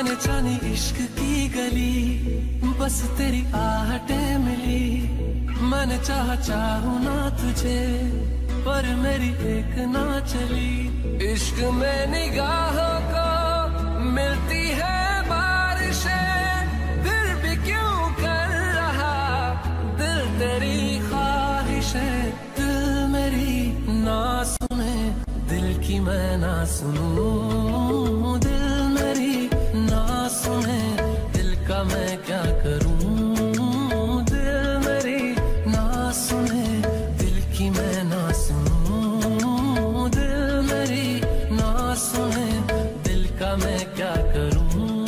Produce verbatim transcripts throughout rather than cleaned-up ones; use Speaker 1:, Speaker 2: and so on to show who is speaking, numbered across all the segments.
Speaker 1: जाने जाने इश्क की गली, बस तेरी आहटें मिली। मैंने चाहा चाहूं ना तुझे, पर मेरी एक ना चली। इश्क में निगाहों को मिलती है बारिशें, फिर भी क्यों कर रहा दिल तेरी ख्वाहिशें। दिल मेरी ना सुने, दिल की मैं ना सुनूं। दिल मेरी ना सुने, दिल का मैं क्या करूं। दिल मेरी ना सुने, दिल की मैं ना सुनूं। दिल मेरी ना सुने, दिल का मैं क्या करूं।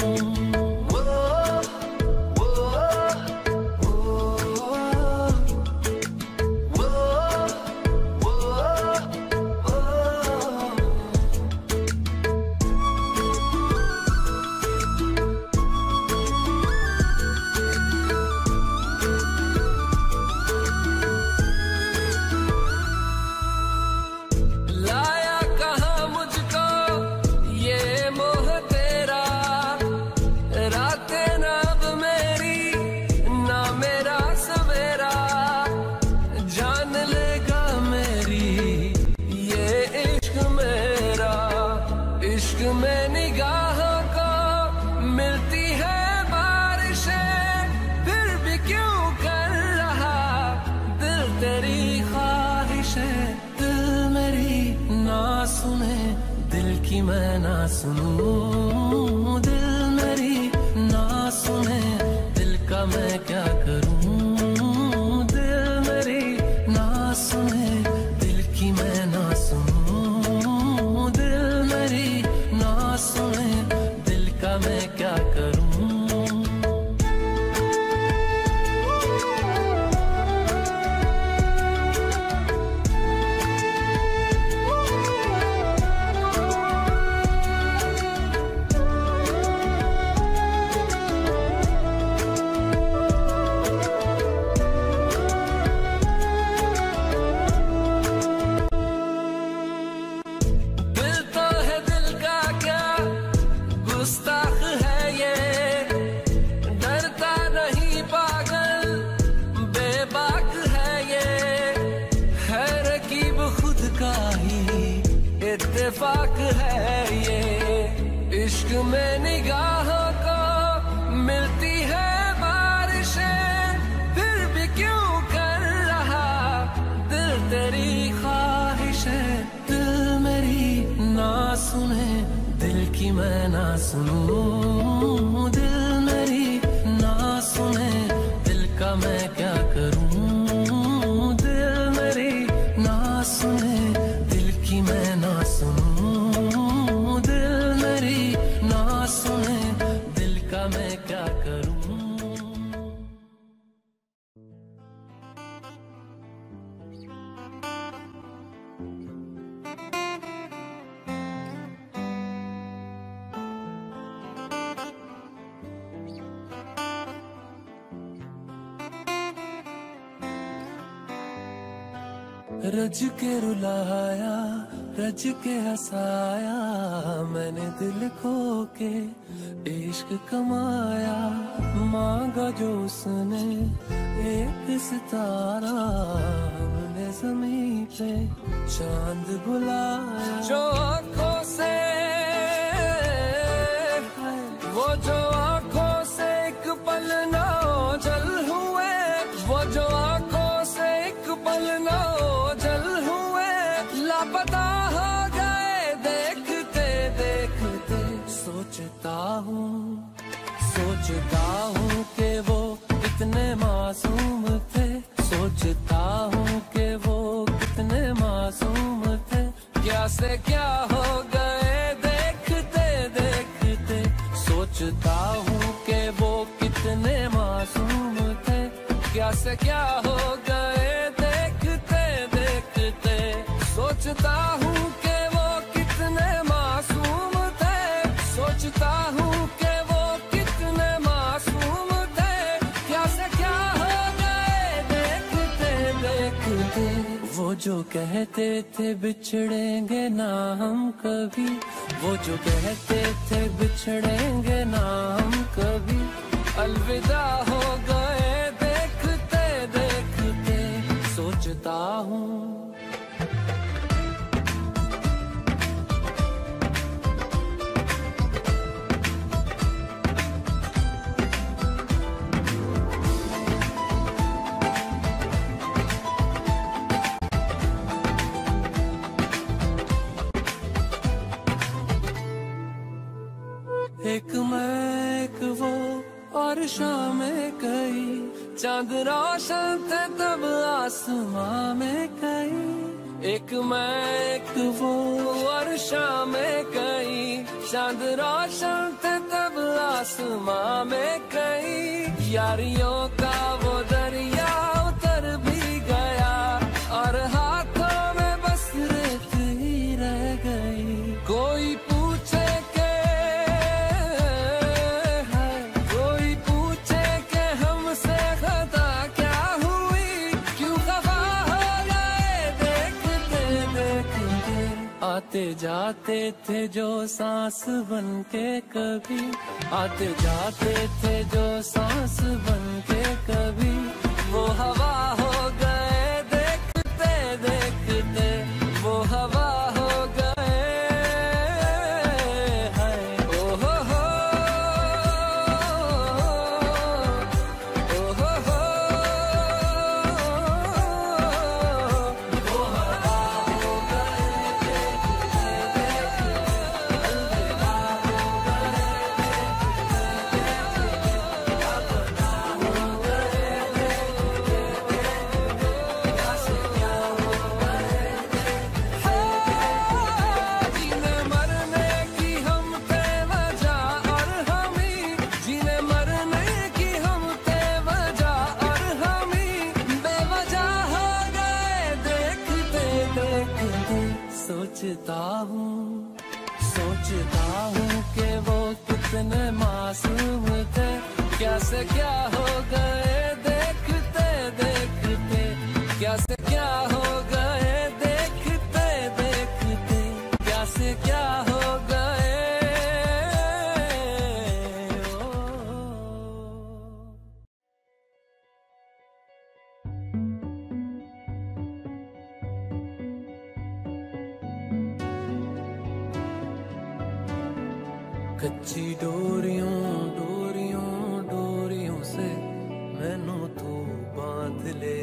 Speaker 1: मैं ना सुनूं। दिल मेरी ना सुने, दिल का मैं क्या करूं। दिल मेरी ना सुने, दिल की मैं ना सुनूं। दिल मेरी ना सुने, दिल का मैं क्या करूं। इत्तेफाक है ये, इश्क में निगाहों को मिलती है बारिशें, फिर भी क्यों कर रहा दिल तेरी ख्वाहिशें। दिल मेरी ना सुने, दिल की मैं ना सुनूं। दिल मेरी ना सुने, दिल का मैं क्या करूं। दिल मेरी ना सुने, दिल की मैं ना सुनूं। दिल मेरी ना सुने, दिल का मैं क्या करूं। रज के रुलाया, रज के हंसाया, मैंने दिल खो के इश्क कमाया। मांगा जो उसने एक सितारा, हमने ज़मीं पे चांद बुलाया। जो आँखों से वो जो आँखों से एक पल ना ओझल हुए, वो जो आँखों से एक पल ना ओझल हुए, लापता हो गए देखते देखते। सोचता हूँ सोचता हूँ कि वो कितने मासूम थे। सोचता हूँ कि वो कितने मासूम थे। क्या से क्या हो गए देखते देखते। सोचता हूँ कि वो कितने मासूम थे। क्या से क्या हो गए देखते देखते। सोचता हूँ कि वो कितने मासूम थे। सोचता हूँ कि वो कितने मासूम थे। क्या से क्या हो गए देखते देखते। वो जो कहते थे बिछड़ेंगे ना हम कभी, वो जो कहते थे बिछड़ेंगे ना हम कभी, अलविदा हो गए देखते देखते। सोचता हूँ एक मैं एक वो और शामें कई, चांद रोशन थे तब आसमां में कई। एक मैं एक वो और शामें कई, चांद रोशन थे तब आसमां में कई। यारियों का वो दरिया उतर भी गया और हाथों में बस रेत ही रह गई। कोई पूछे आते जाते थे जो सांस बन के कभी, आते जाते थे जो सांस बन के कभी, वो हवा हो गए देखते देखते, वो हवा हो गए। ओ हो हो ओ हो हो वो हवा हो गए। सोचता हूँ सोचता हूँ कि वो कितने मासूम थे, क्या से क्या हो गए देखते देखते, क्या से क्या हो गए देखते देखते, क्या से क्या हो गए। कच्ची डोरियों डोरियों डोरियों से मैनू तू बांध ले,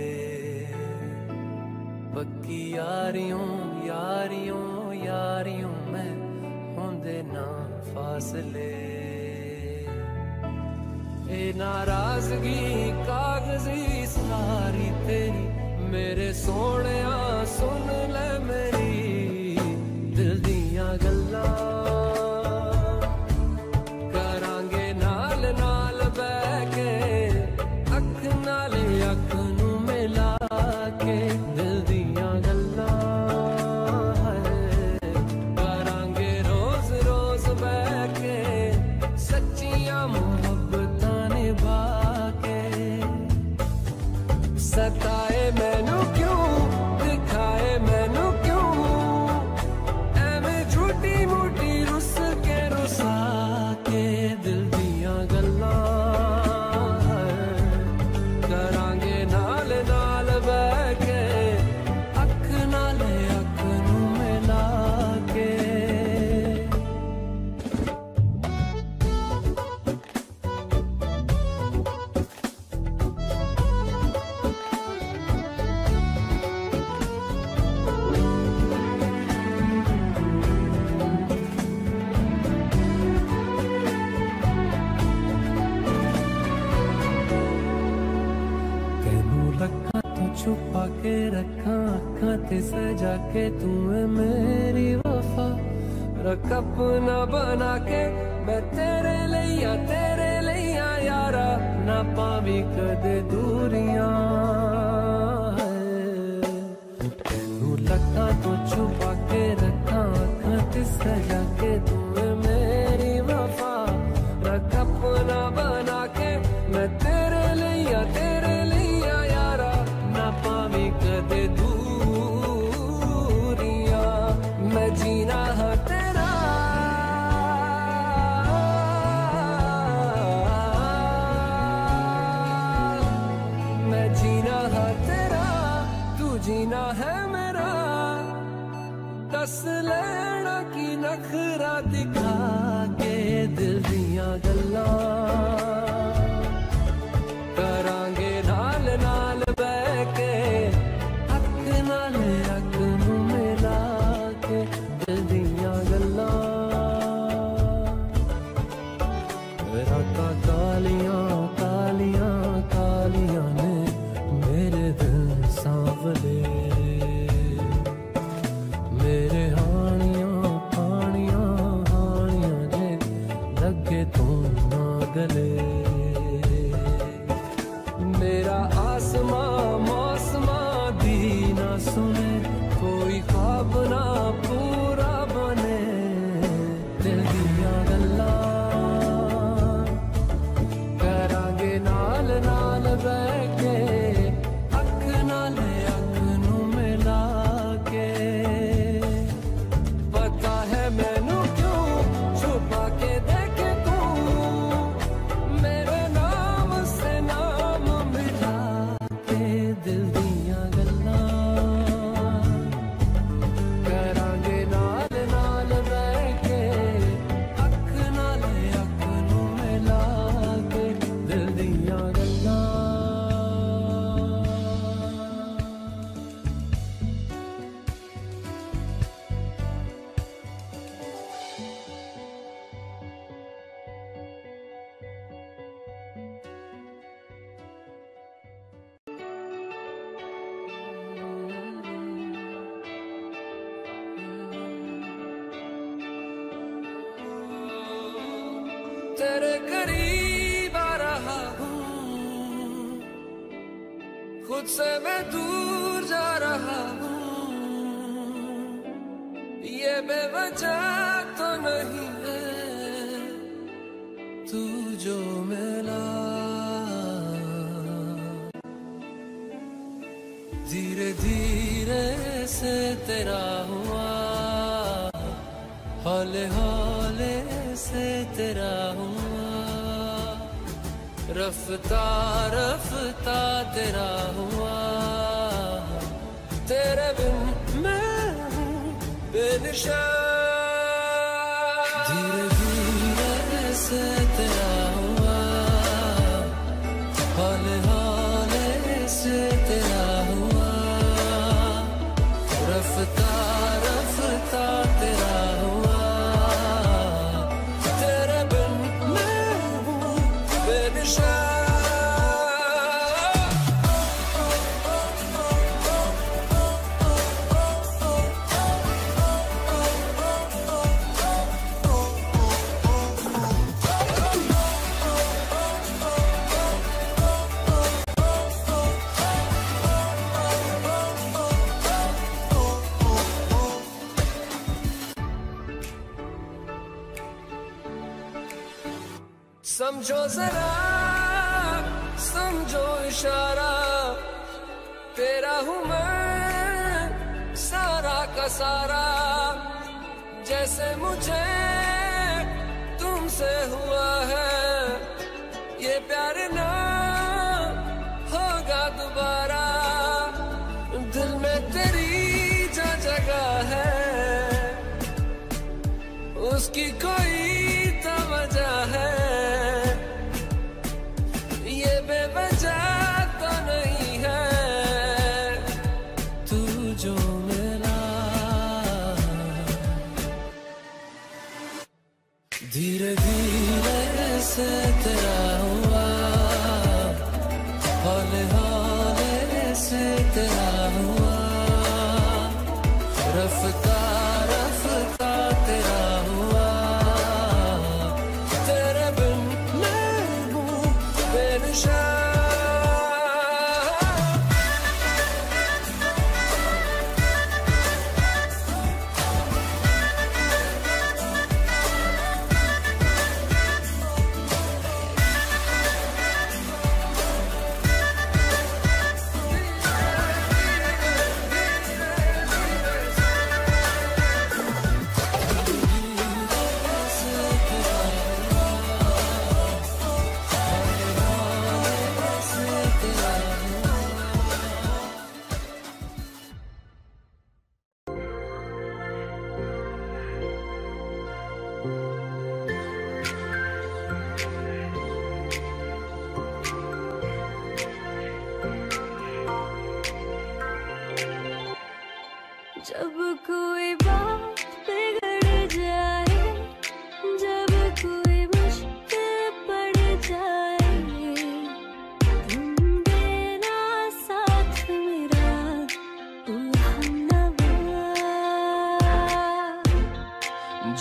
Speaker 1: पक्की यारियों यारियों यारियों में होंदे ना फासले। ए नाराजगी कागजी सारी तेरी, मेरे सोहणिया सुन ले मेरी दिल दियां गल्लां। सताए मैनू क्यों दिखाए मैनू क्यों, एवें झूठी मूठी रुस के रुसा के दिल दियां गल्लां करांगे नाल नाल बह के, अख नाल अख नू मिला के। छुपा के रखा अखा ते सजा के तू है मेरी वफा, रख अपना बना के मैं तेरे लिया तेरे लिया यारा, ना पावी कदे दूरियां। तू लखा तो छुपा के रखा अखा ते सजा के तू है मेरी वफा, रख अपना बना के मैं तेरे लिया तेरे लिया यारा, ना पावी कदे दूर। दस लेना की नखरा दिखा के दिल दियां गल्लां करांगे नाल नाल बैठ के अख नाल अख नूं मिला के दिल दियां गल्लां रातां कालियां कालियां कालियां ने मेरे दिल सांवले मेरे हानियां हानियां हानियां जे लगे तू ना गले मेरा आसमां मौसमां दी ना सुने कोई ख्वाब ना पूरा बने दिल दियां गल्लां करांगे नाल नाल बैठ के अख नाल अख नूं मिला के पता है मैनू क्यों छुपा के देखे तू मेरे नाम से नाम मिला के दिल दियां गल्लां करांगे नाल नाल बैठ के अख नाल अख नूं मिला के दिल दियां गल्लां तेरे करीब आ रहा हूँ खुद से मैं दूर जा रहा हूँ ये बेवजह तो नहीं है तू जो मिला धीरे धीरे से तेरा हुआ हौले हौले से तेरा हुआ रफ्ता रफ्ता तेरा हुआ तेरे बिन मैं हूँ बेनिशान धीरे धीरे से तेरा हुआ हौले हौले से तेरा हुआ रफ्ता रफ्ता तेरा हुआ तेरे बिन मैं हूँ बेनिशान समझो जरा समझो इशारा तेरा हूँ मैं सारा का सारा जैसे मुझे तुमसे हुआ है ये प्यार ना होगा दोबारा दिल में तेरी जो जगह है उसकी कोई तो वजह है ये बेवजह तो नहीं है तू जो मेरा धीरे धीरे से तेरा हुआ हौले हौले से तेरा हुआ रफ्ता रफ्ता तेरा हुआ तेरे बिन मैं हूँ बेनिशान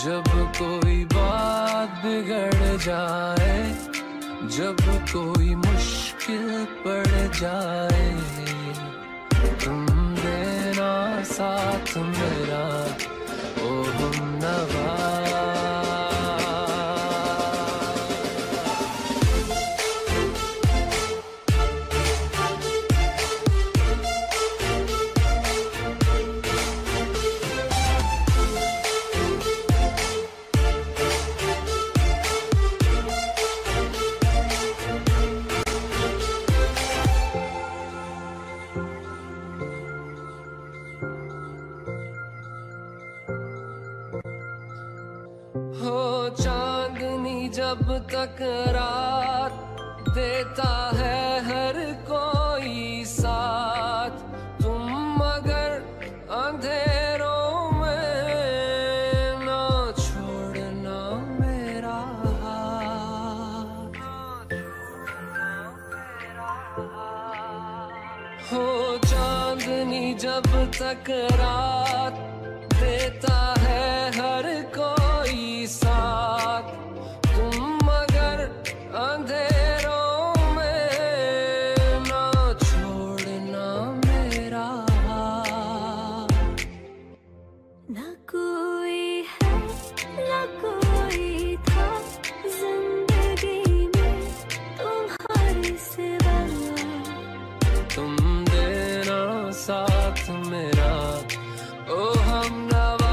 Speaker 1: जब कोई बात बिगड़ जाए, जब कोई मुश्किल पड़ जाए, तुम देना साथ मेरा ओ हमनवा। हो चांदनी जब तक रात देता है हर कोई साथ, तुम मगर अंधेरों में ना छोड़ना मेरा हाथ। हो चांदनी जब तक रात देता है हर कोई साथ, तुम मगर अंधेरों में ना छोड़ना मेरा हाथ।
Speaker 2: ना कोई है ना कोई था जिंदगी में तुम्हारे सिवा,
Speaker 1: तुम देना साथ मेरा ओ हमनवा।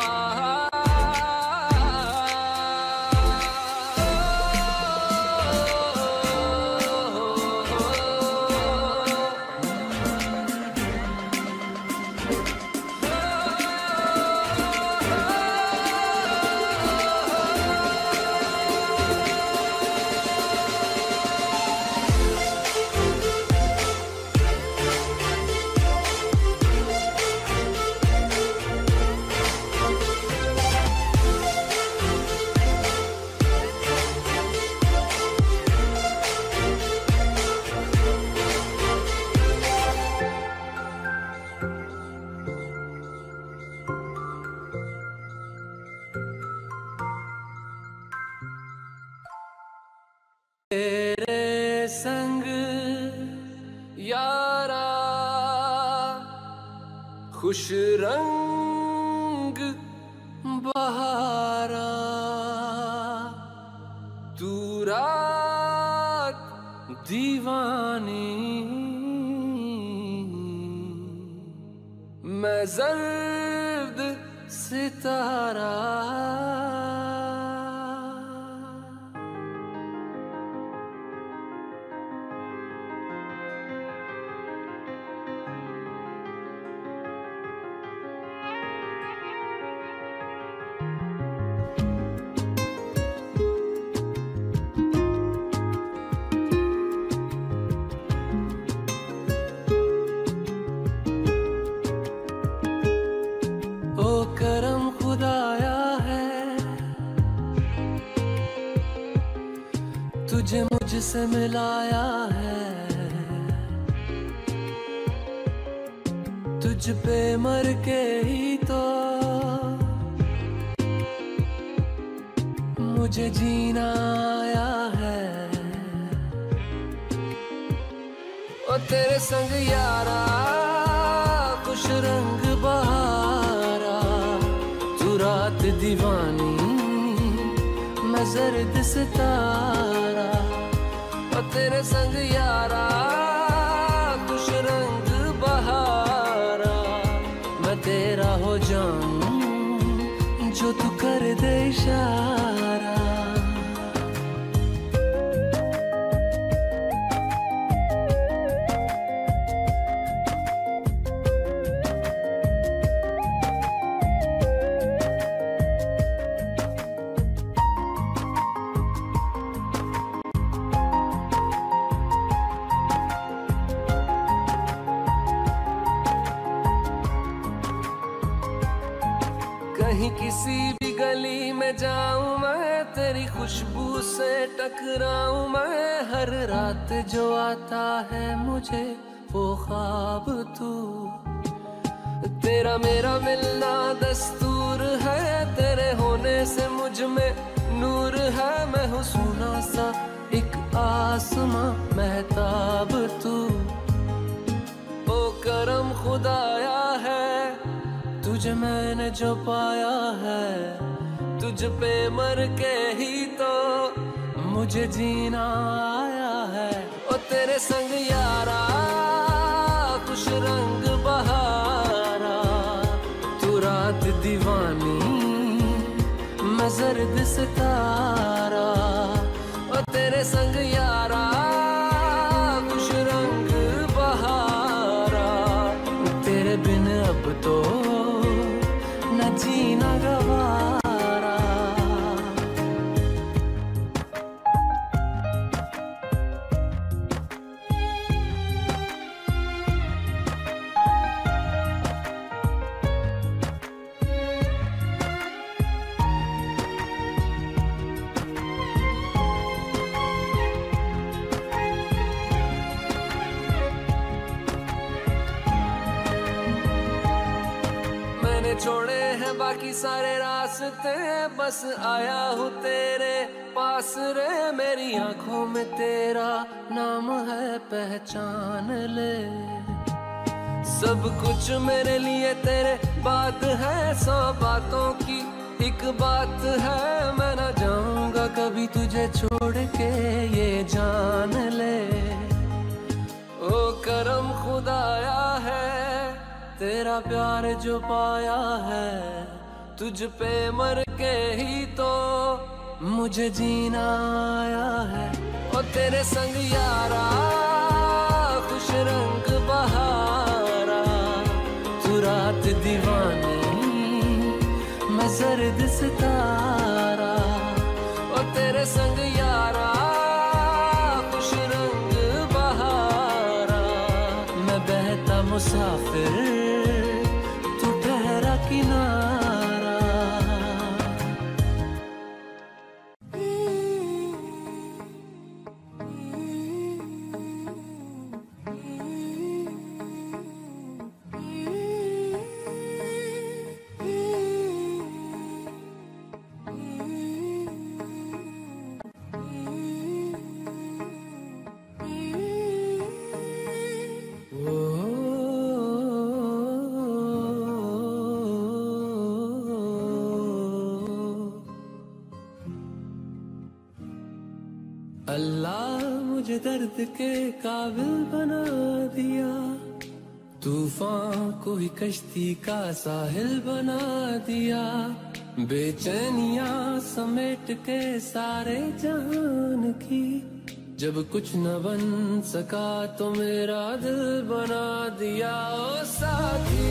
Speaker 1: तेरे संग यारा खुश रंग बहारा, तू रात दीवानी, मैं जर्द सितारा। ओ करम खुदाया है तुझे मुझसे मिलाया है, तुझ पे मर के ही तो मुझे जीना आया है। ओ तेरे संग यारा खुश रंग बहारा, तू रात दीवानी, मैं जर्द सितारा। ओ तेरे संग यारा खुश रंग बहारा, मैं तेरा हो जाऊं जो तू कर दे इशारा। कहीं किसी भी गली में जाऊं मैं, तेरी खुशबू से टकराऊं मैं, हर रात जो आता है मुझे वो ख्वाब तू। तेरा मेरा मिलना दस्तूर है, तेरे होने हो सुना सा एक आसमां महताब तू। ओ करम खुदाया है तुझे मैंने जो पाया है, तुझ पे मर के ही तो मुझे जीना आया है। ओ तेरे संग यारा खुश रंग बहारा, तू रात दीवानी मैं जर्द सितारा। ओ तेरे संग यारा खुश रंग बहारा, तेरे बिन अब तो न जीना गवारा। छोड़े हैं बाकी सारे रास्ते, बस आया हूँ तेरे पास रे। मेरी आंखों में तेरा नाम है पहचान ले, सब कुछ मेरे लिए तेरे बात है। सौ बातों की एक बात है, मैं ना जाऊंगा कभी तुझे छोड़ के ये जान ले। ओ करम खुदाया है तेरा प्यार जो पाया है, तुझ पे मर के ही तो मुझे जीना आया है। ओ तेरे संग यारा खुश रंग बहारा, तू रात दीवानी मैं जर्द सितारा। ओ तेरे संग यारा खुश रंग बहारा, मैं बहता मुसाफिर तू ठहरा किनारा। अल्लाह मुझे दर्द के काबिल बना दिया, तूफान को ही कश्ती का साहिल बना दिया। बेचैनियां समेट के सारे जहान की, जब कुछ न बन सका तो मेरा दिल बना दिया। ओ साथी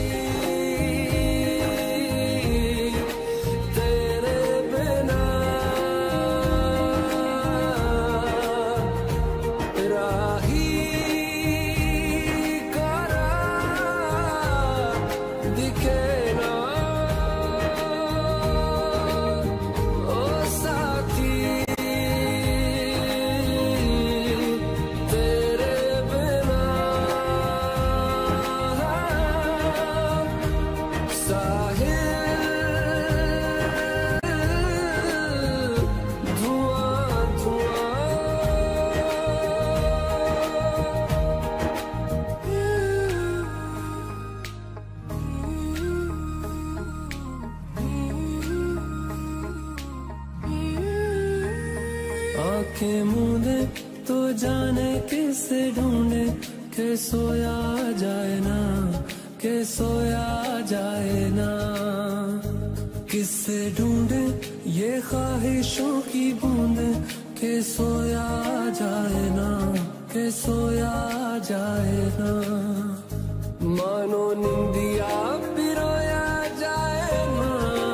Speaker 1: आंखें मूंदे तो जाने किसे ढूंढे, के सोया जाए ना, के सोया जाए ना। किससे ढूंढे ये ख्वाहिशों की बूंदे, के सोया जाए ना, के सोया जाए ना। मानो निंदिया पिरोया जाए ना,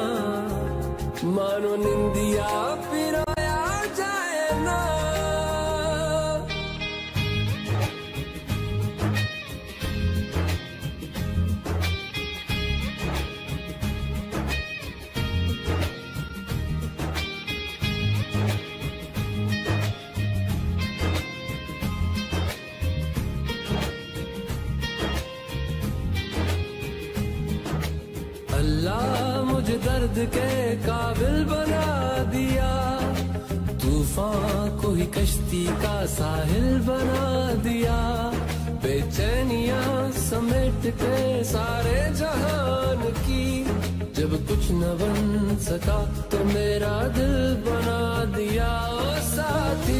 Speaker 1: मानो निंदिया पिरोया जाए ना। अल्लाह मुझे दर्द के काबिल बना दिया, तूफान तूफान को ही कश्ती का साहिल बना दिया, बेचैनियां समेट के सारे जहान की। जब कुछ न बन सका तो मेरा दिल बना दिया। ओ साथी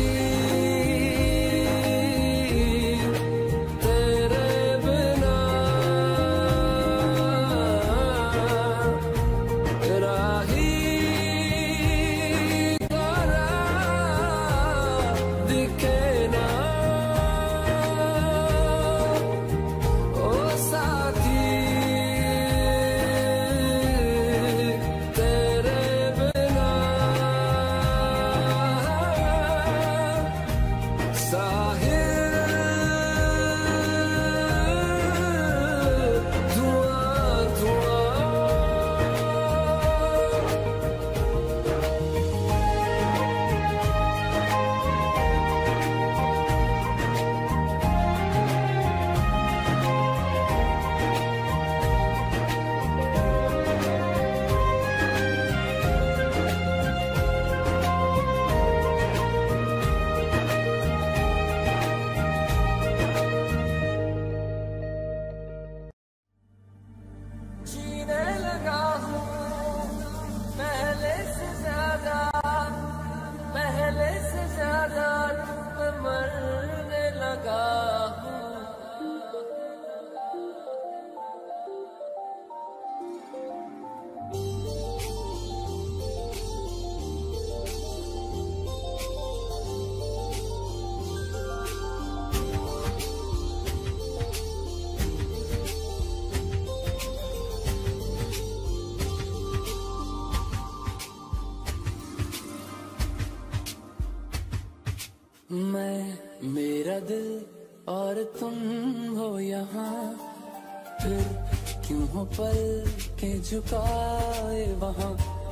Speaker 1: मैं, मेरा दिल और तुम हो यहाँ, फिर क्यों हो पल के झुकाए वहाँ।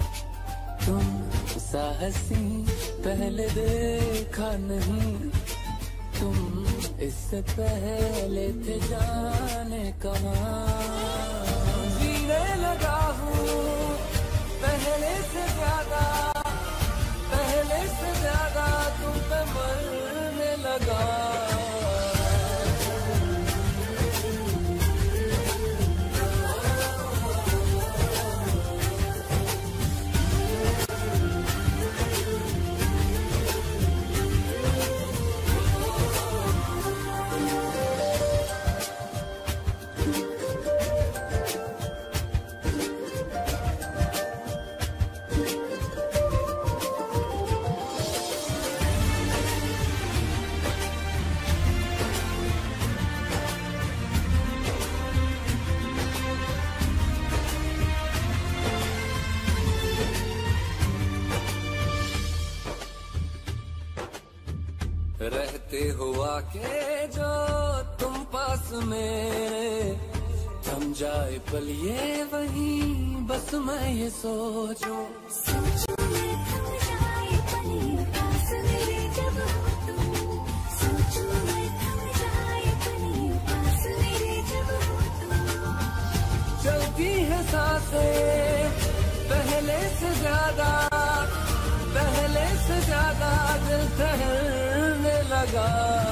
Speaker 1: तुम सा हंसी पहले देखा नहीं, तुम इससे पहले थे जाने कहाँ। जीने लगा हूँ पहले से ज्यादा, पहले से ज्यादा तुम पे मरने लगा। रहते हुआ के जो तुम पास मेरे, थम जाए पल ये वही बस मैं ये सोचूं।
Speaker 2: सोचूं मैं थम जाए पल ये पास मेरे जब हो तुम, सोचूं मैं थम जाए पल ये पास मेरे जब हो तुम।
Speaker 1: चलती है सांसें पहले से ज्यादा, पहले से ज्यादा दिल ठहरने लगा।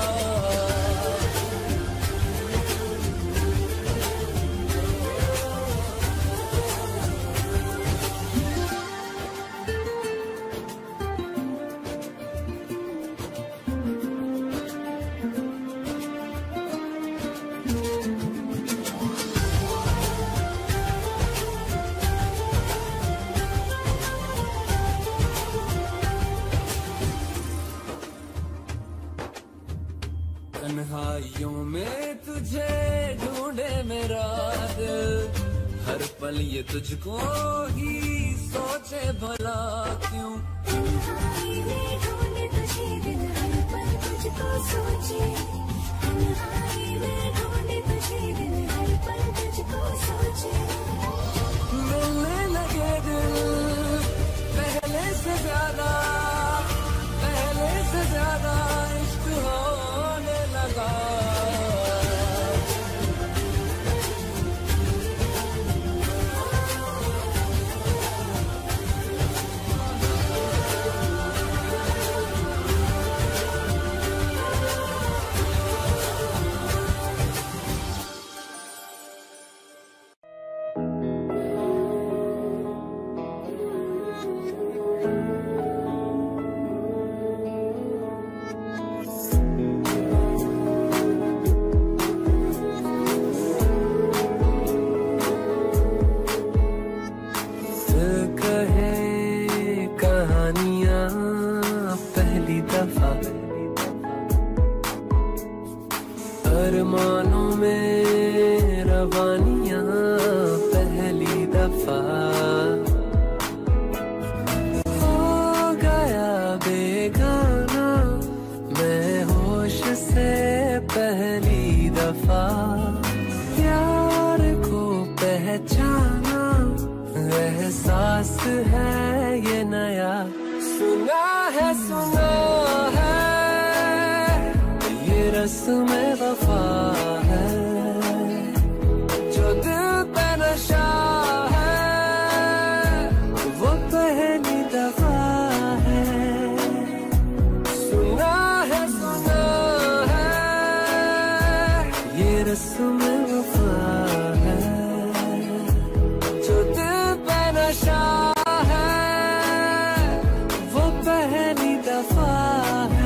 Speaker 1: तन्हाइयों में तुझे ढूंढे मेरा दिल, हर पल ये तुझको ही सोचे भला क्यों।
Speaker 2: तन्हाई में ढूंढे तुझे दिल, हर पल तुझको सोचे। तन्हाई में ढूंढे तुझे दिल, हर पल तुझको सोचे।
Speaker 1: मिलने लगे दिल पहले से ज्यादा, पहले से ज्यादा इश्क होने लगा। एहसास है ये नया, सुना है सुना है ये रस्म वफा है, जो दिल पे नशा है वो पहली दफा है। सुना है सुना है ये रस्म वफा है, जो दिल पे नशा है वो पहली दफा है।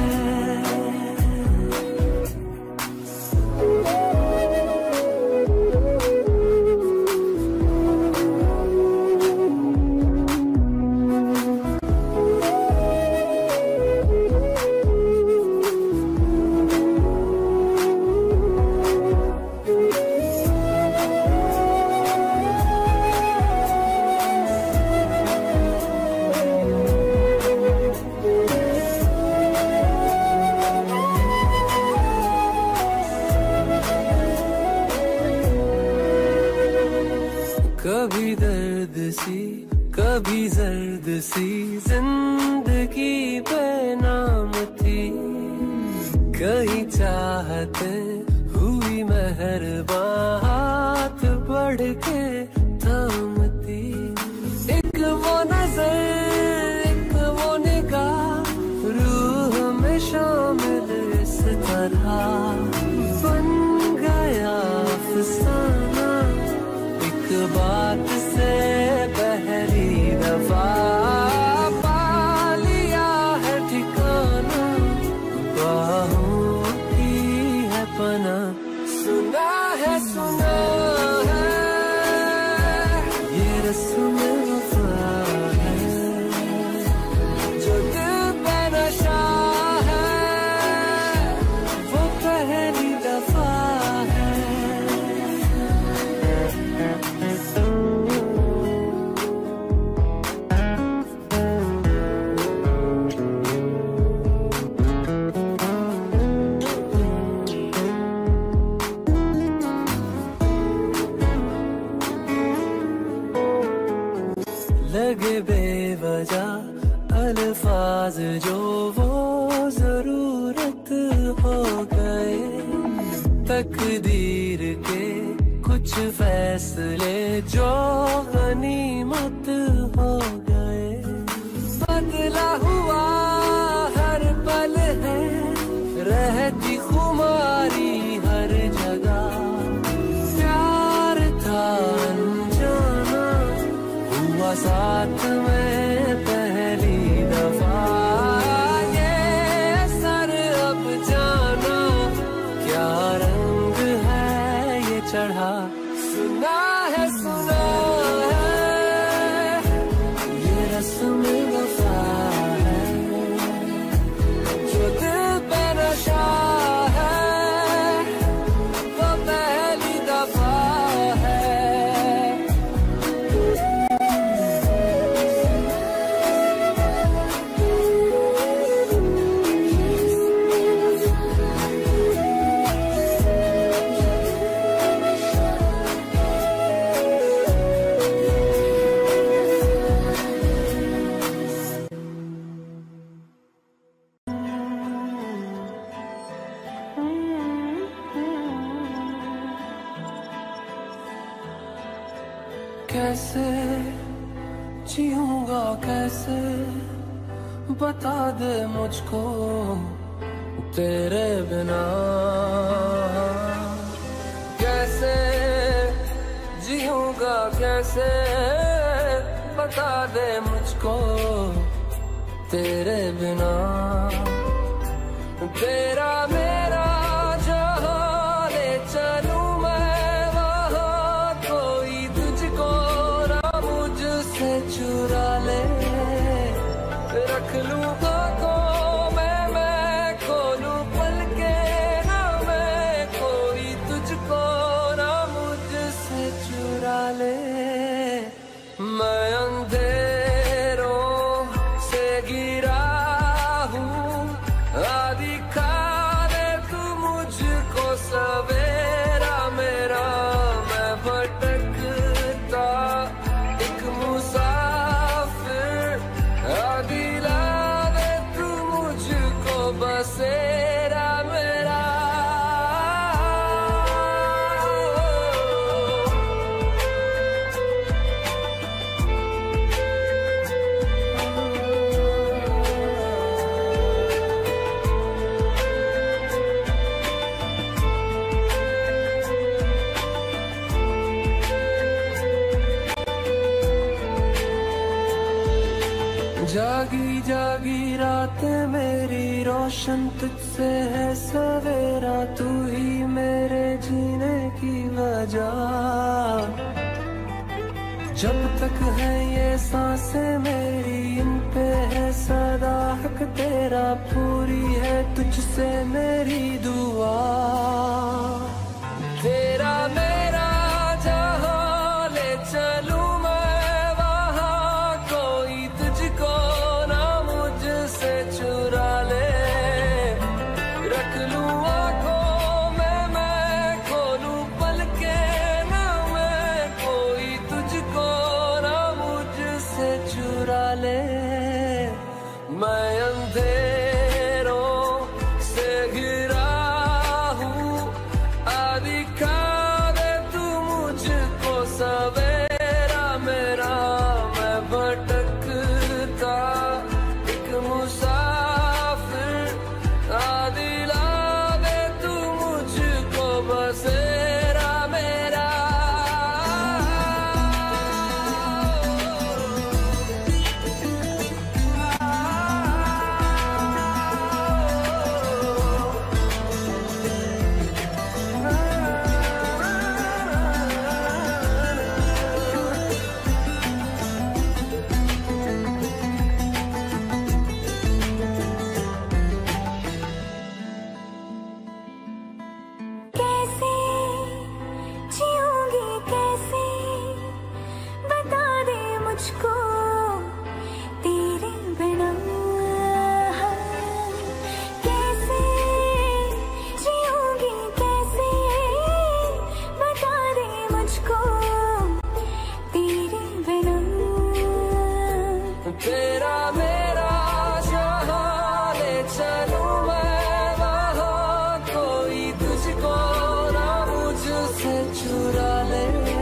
Speaker 1: कभी दर्द सी कभी जर्द सी जिंदगी बेनाम थी, कहीं चाहते हुई मेहरबान हाथ बढ़ के थामती। एक वो नजर एक वो निगाह रूह में शामिल इस तरह बन गया अफसाना, एक बात से पहली दफा पा लिया है ठिकाना, बाहों की है पना। सुना है सुना है ये रस्म वफा है, जो दिल पे नशा है वो पहली दफा है। लगे बेवजह अल्फाज जो वो जरूरत हो गए, तकदीर के कुछ फैसले जो गनीमत हो गए। बदला हुआ हर पल है रहती खुमारी हर जगह, प्यार था अनजाना हुआ साथ में पहली दफा, ये सर अब जाना क्या रंग है ये चढ़ा। सुना है सुना है ये रस्म वफा है, जो दिल पे नशा है वो पहली दफा है। कैसे जीऊंगा कैसे बता दे मुझको तेरे बिना, कैसे जीऊंगा कैसे बता दे मुझको तेरे बिना। तेरा मेरा जहाँ ले चलूं मैं वहाँ कोई तुझको ना मुझसे चुरा ले, रख लूं आँखों में मैं खोलूं पल के ना मैं कोई तुझको ना मुझसे चुरा ले। मैं अंधेरों से गिरा हूँ आदि खाने तू मुझको सवेरा मेरा, मैं भटकता एक मुसाफिर जागी जागी रातें मेरी रोशन तुझसे है सवेरा, तू ही मेरे जीने की वजह। जब तक है ये सांसें मेरी, इन पे है सदा हक तेरा, पूरी है तुझसे मेरी दुआ। तेरा मेरा जहां ले चलूं मैं वहां, कोई तुझको ना मुझसे चुरा ले। रख लूं आंखों में मैं खोलूं पलके ना मैं, कोई तुझको ना मुझसे चुरा ले। मैं अंधेरों से घिरा हूँ, दिखा दे तू मुझको सवेरा मेरा। मैं भटकता एक मुसाफिर, दिला दे तू मुझको बसेरा मेरा।
Speaker 2: कैसे जीऊंगी कैसे, बता दे मुझको तेरे बिना। कैसे जीऊंगी कैसे, बता दे मुझको तेरे बिना।
Speaker 1: तेरा मेरा जहां ले चलूं मैं वहां, कोई तुझको ना मुझसे चुरा ले।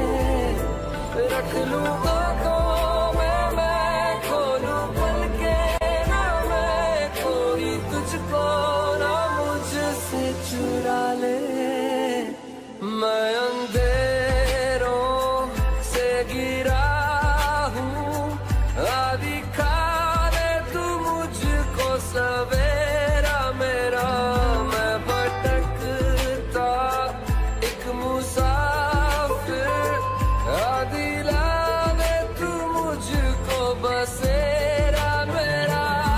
Speaker 1: रख लूं आंखों में मैं खोलूं पलके ना मैं, कोई तुझको ना मुझसे चुरा ले। मैं अंधेरों से गिरा हूँ, दिखा दे तू मुझको सवेरा मेरा। मैं भटकता एक मुसाफिर, दिला दे तू मुझको बसेरा मेरा।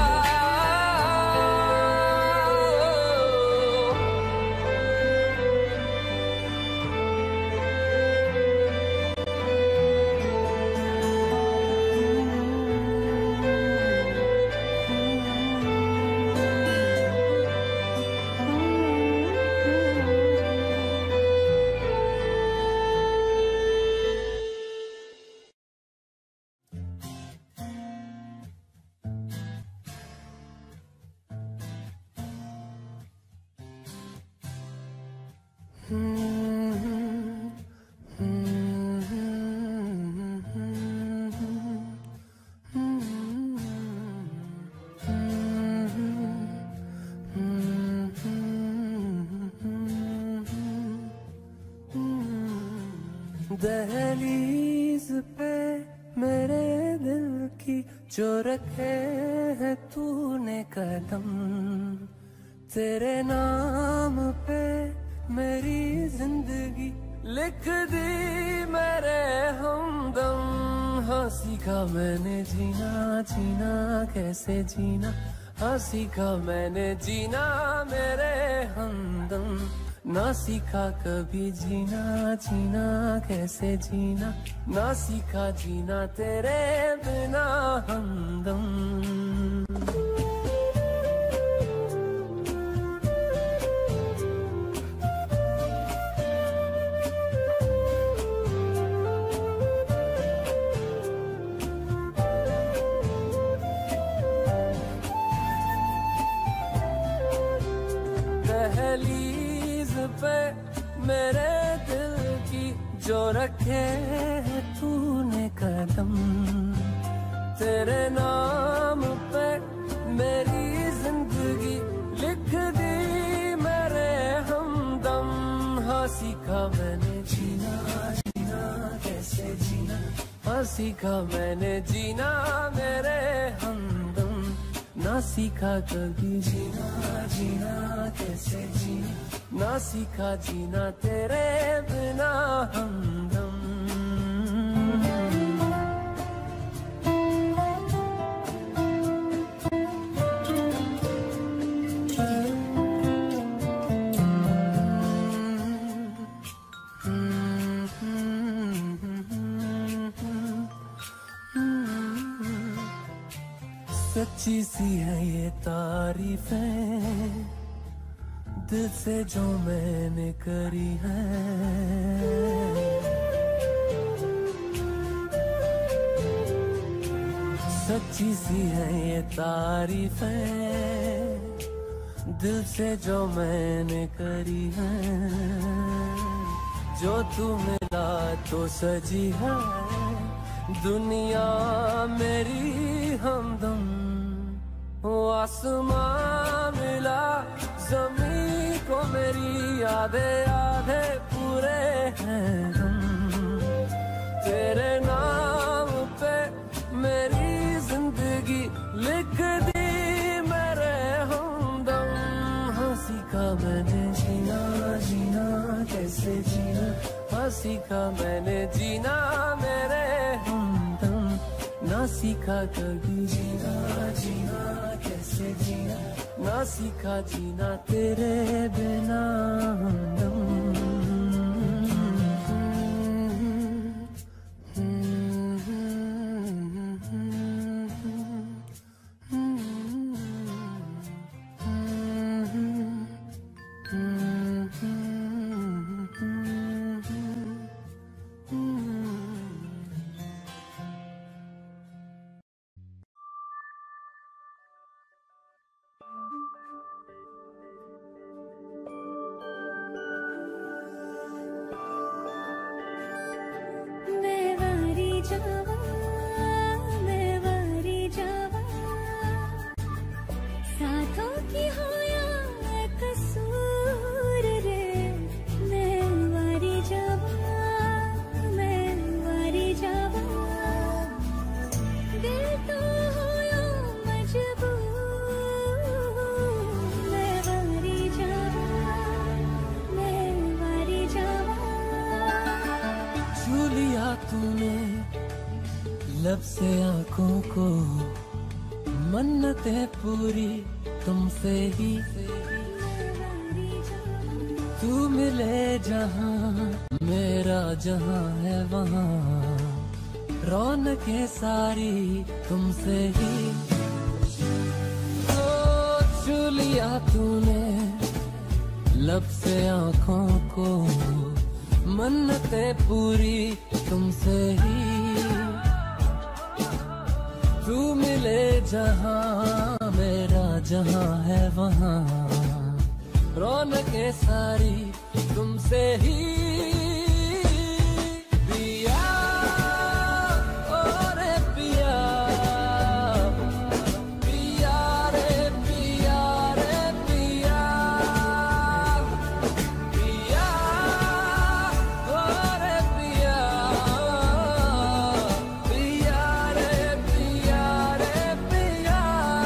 Speaker 1: दहलीज पे मेरे दिल की जो रखे है तूने कदम, तेरे नाम पे मेरी जिंदगी लिख दी मेरे हमदम। हाँ सीखा मैंने जीना जीना कैसे जीना, हाँ सीखा मैंने जीना मेरे हमदम। ना सीखा कभी जीना जीना कैसे जीना, ना सीखा जीना तेरे बिना हमदम। दहलीज पे मेरे दिल की जो रखे है तूने कदम, तेरे नाम पे मेरी जिंदगी लिख दी मेरे हमदम। हाँ सीखा मैंने जीना जीना कैसे जीना, हाँ सीखा मैंने जीना मेरे हमदम। ना सीखा कभी जीना जीना कैसे जीना, ना सीखा जीना तेरे बिना हमदम। सच्ची सी है ये तारीफें दिल से जो मैंने करी है, सच्ची सी है ये तारीफें दिल से जो मैंने करी है। जो तू मिला तो सजी है दुनिया मेरी हमदम। वो आसमां मिला ज़मीं को मेरी आधे आधे पूरे हैं हम। तेरे नाम पे मेरी जिंदगी लिख दी मेरे हमदम। हाँ सीखा मैंने जीना जीना कैसे जीना, हाँ सीखा मैंने जीना मेरे हमदम। ना सीखा कभी जीना जीना कैसे जीना, ना सीखा जीना तेरे बिना हमदम। लब से आंखों को मन्नतें पूरी तुमसे ही, तू मिले जहां मेरा जहां है वहां, रौनकें सारी तुमसे ही। तो छू लिया तूने लब से आंखों को मन्नतें पूरी तुमसे ही। तू मिले जहां मेरा जहां है वहां, रौनकें सारी तुमसे ही। पिया ओ रे पिया, पिया रे पिया रे पिया, पिया ओ रे पिया, पिया रे पिया रे पिया।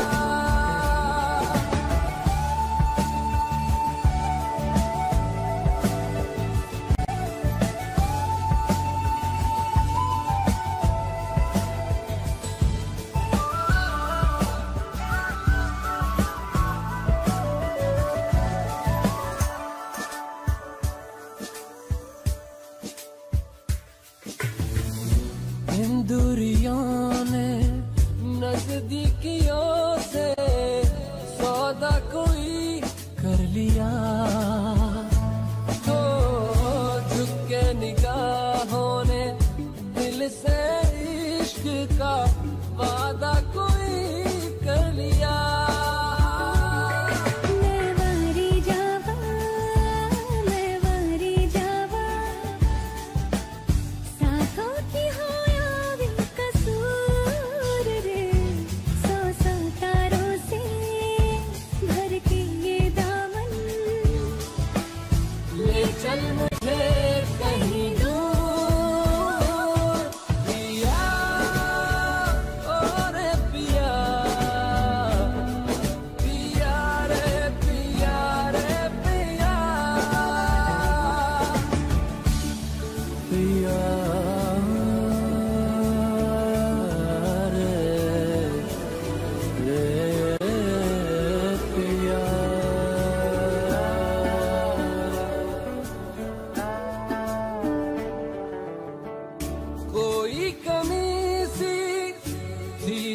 Speaker 1: इन दूरियों ने नजदीकियों से सौदा कोई कर लिया, तो झुक के निगाहों ने दिल से इश्क का वादा कोई कर लिया।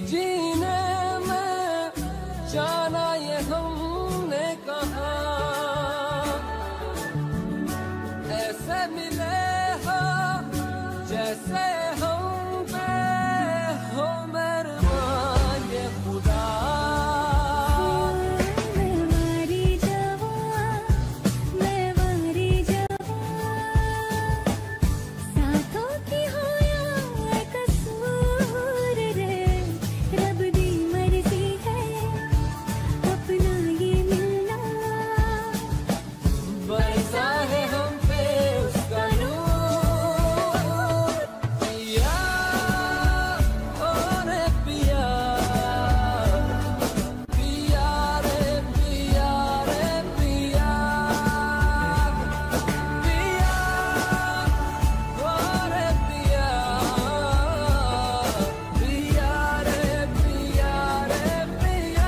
Speaker 1: जीने में जाना ये हमने कहा, ऐसे मिले हो जैसे हम पे हो मेहरबान ये खुदा।
Speaker 2: मैं वारी जवां, मैं वारी जवां, साथों की हो या कसूर रे, रब दी मर्जी है अपना ये मिलना,
Speaker 1: बरसा है हम पे उसका नूर। पिया ओ रे पिया, पिया रे पिया रे पिया, पिया ओ रे पिया, पिया रे पिया रे पिया।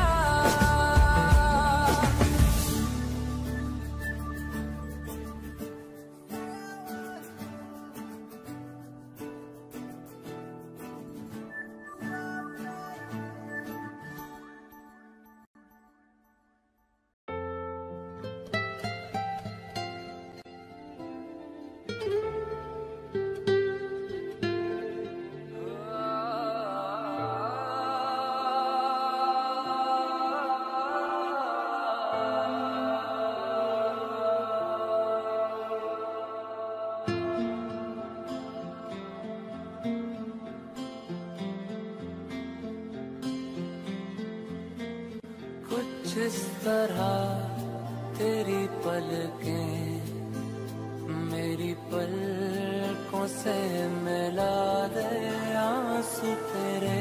Speaker 1: कुछ इस तरह तेरी पलकें मेरी पलकों से मिला दे, आंसू तेरे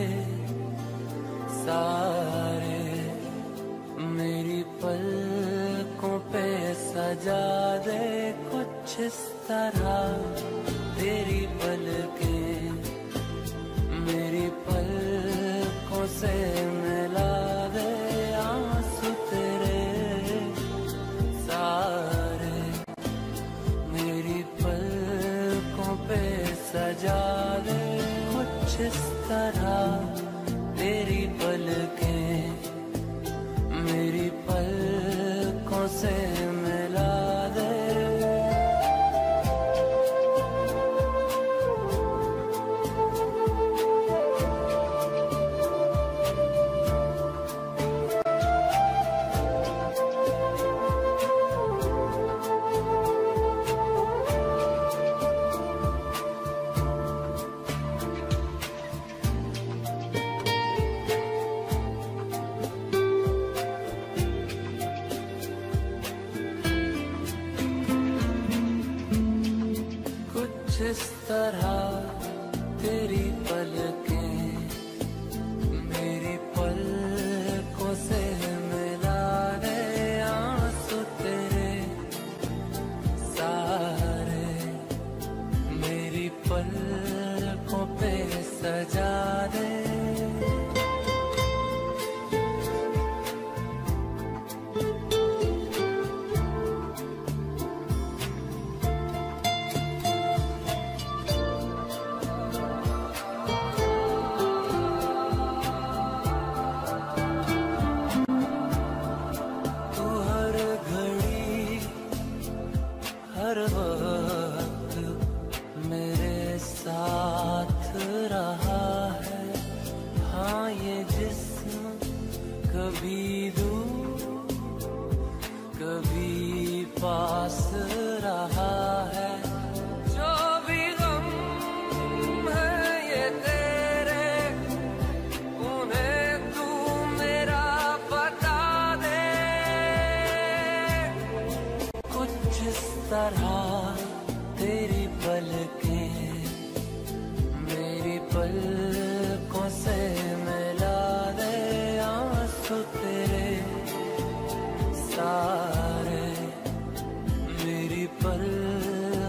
Speaker 1: सारे मेरी पलकों पे सजा दे। कुछ इस तरह तेरी पलकें मेरी पलकों से मिला दे, आंसू तेरे सारे मेरी पलकों पे सजा दे। कुछ इस तरह तेरी पलकें मेरी पलकों से मिला दे। कुछ इस तरह तेरी पलकें मेरी पलकों से मिला दे, आंसू तेरे सारे मेरी पलकों पे सजा दे। तू हर घड़ी हर वक्त मेरे साथ रहा है, हाँ ये जिस्म कभी दूर कभी पास रहा है। जो भी गम है ये तेरे, उन्हें तू मेरा बता दे। कुछ इस तरह तेरी पलकें मेरी पलकों से मिला दे, आंसू तेरे सारे मेरी पल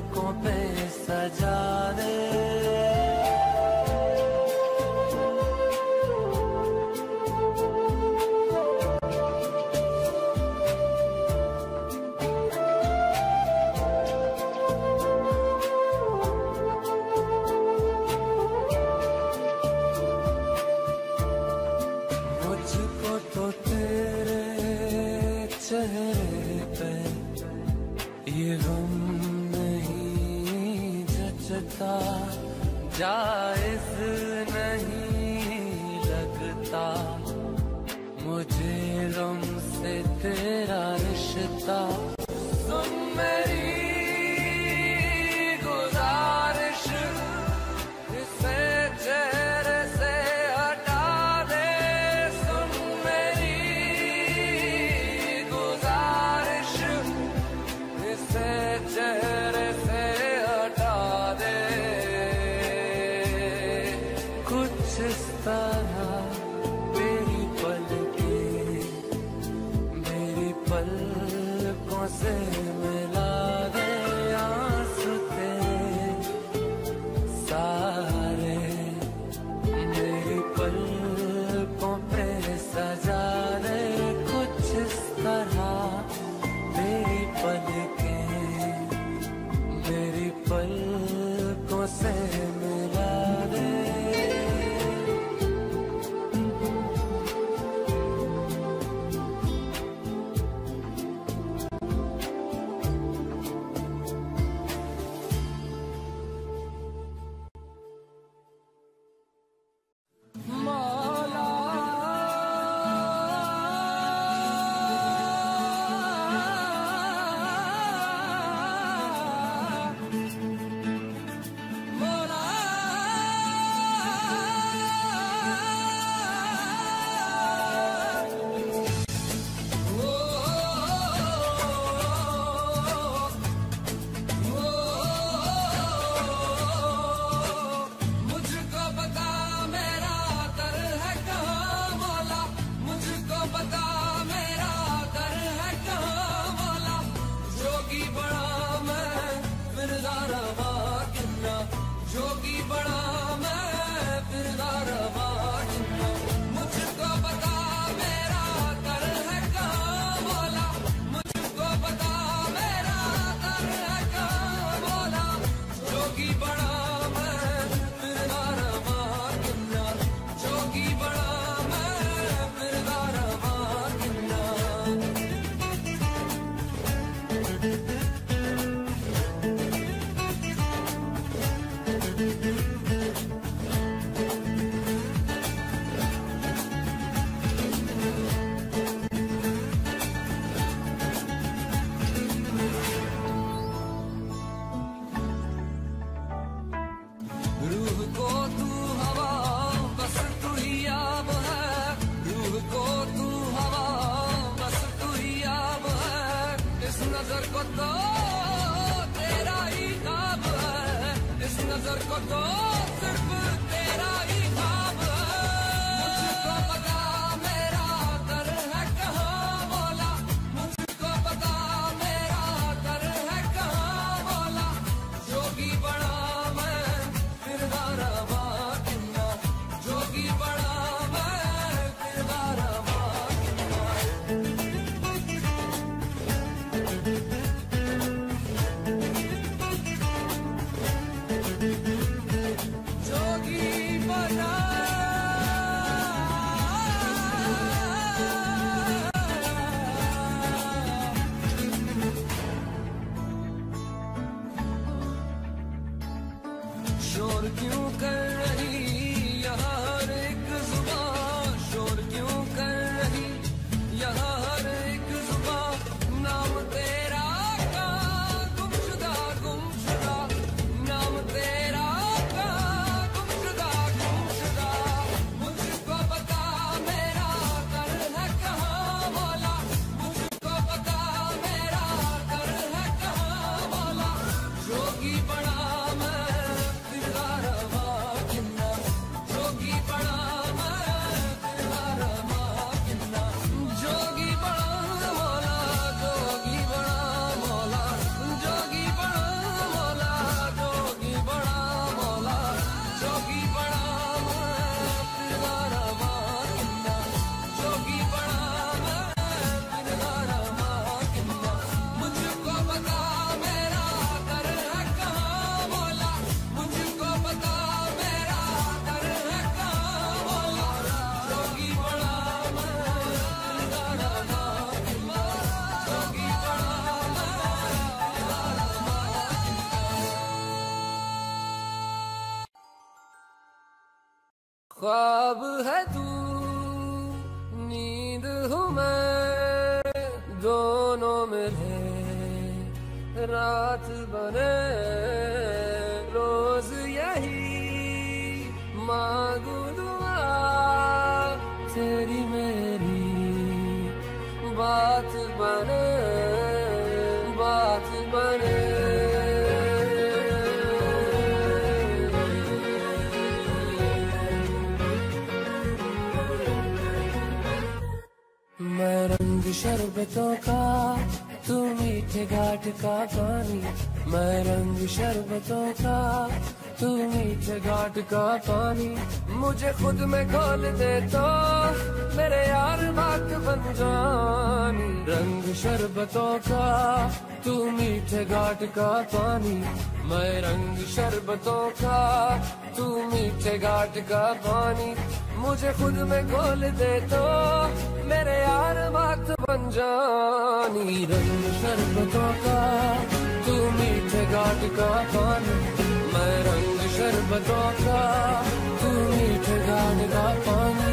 Speaker 1: लगता मुझे तुमसे तेरा रिश्ता। सुन मेरी गुजारिश, इसे चेहरे से हटा दे। सुन मेरी गुजारिश, इसे चेहरे से हटा दे। कुछ इस तरह तेरी पलकें मेरी पलकों से मिला दे। आंसू तेरे सारे मेरी पलकों पे सजा दे। कुछ इस तरह तेरी पलकें मेरी पलकों से मिला दे। ख्वाब है तू दोनों मिले रात बने रोज यही मांगू दुआ तेरी मेरी बात बने बात बने। मैं रंग शरबतों का तू मीठे घाट का पानी, मैं रंग शरबतों का तू मीठे घाट का पानी। मुझे खुद में खोल दे तो मेरे यार बात बन जानी। रंग शरबतों का तू मीठे घाट का पानी, मैं रंग शरबतों का तू मीठे घाट का पानी। मुझे खुद में खोल दे तो मेरे यार बात बन जानी। रंग शरबतों का तू मीठे घाट का पानी, मैं रंग शरबतों का तू मीठे घाट का पानी।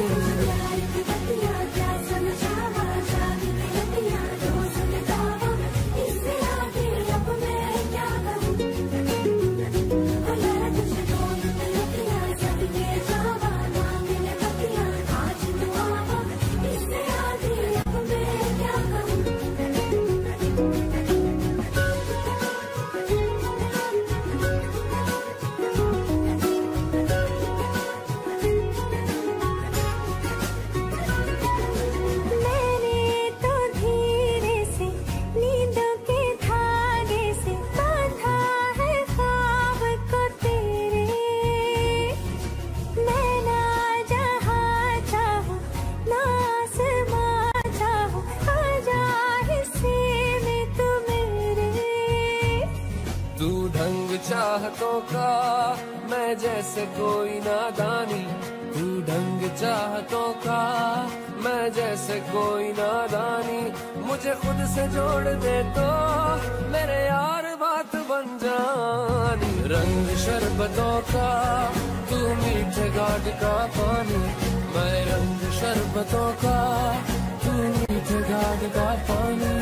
Speaker 1: चाहतों का मैं जैसे कोई नादानी, तू ढंग चाहतों का मैं जैसे कोई नादानी। मुझे खुद से जोड़ दे तो मेरे यार बात बन जानी। रंग शरबतों का तू मीठे घाट का पानी, मैं रंग शरबतों का तू मीठे घाट का पानी।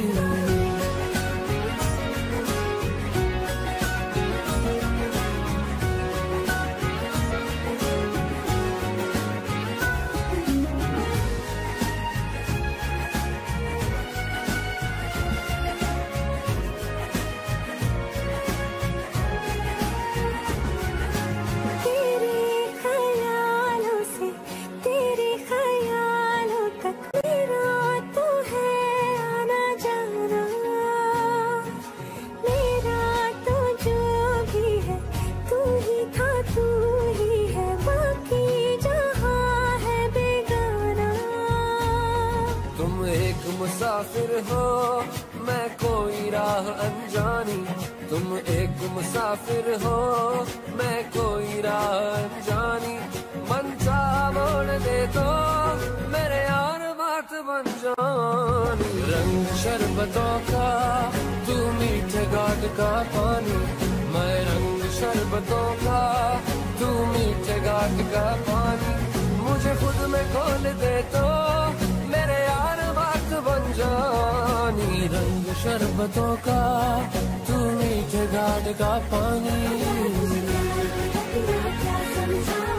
Speaker 1: मुसाफिर हो मैं कोई राह अनजानी, तुम एक मुसाफिर हो मैं कोई राह अनजानी। मनसा मोड़ दे तो मेरे यार बात बन जानी। रंग शरबतों का तू मीठे घाट का पानी, मैं रंग शरबतों का तू मीठे घाट का पानी। मुझे खुद में खोल दे तो मेरे यार बात बन जानी। रंग शरबतों का तू मीठे घाट का पानी।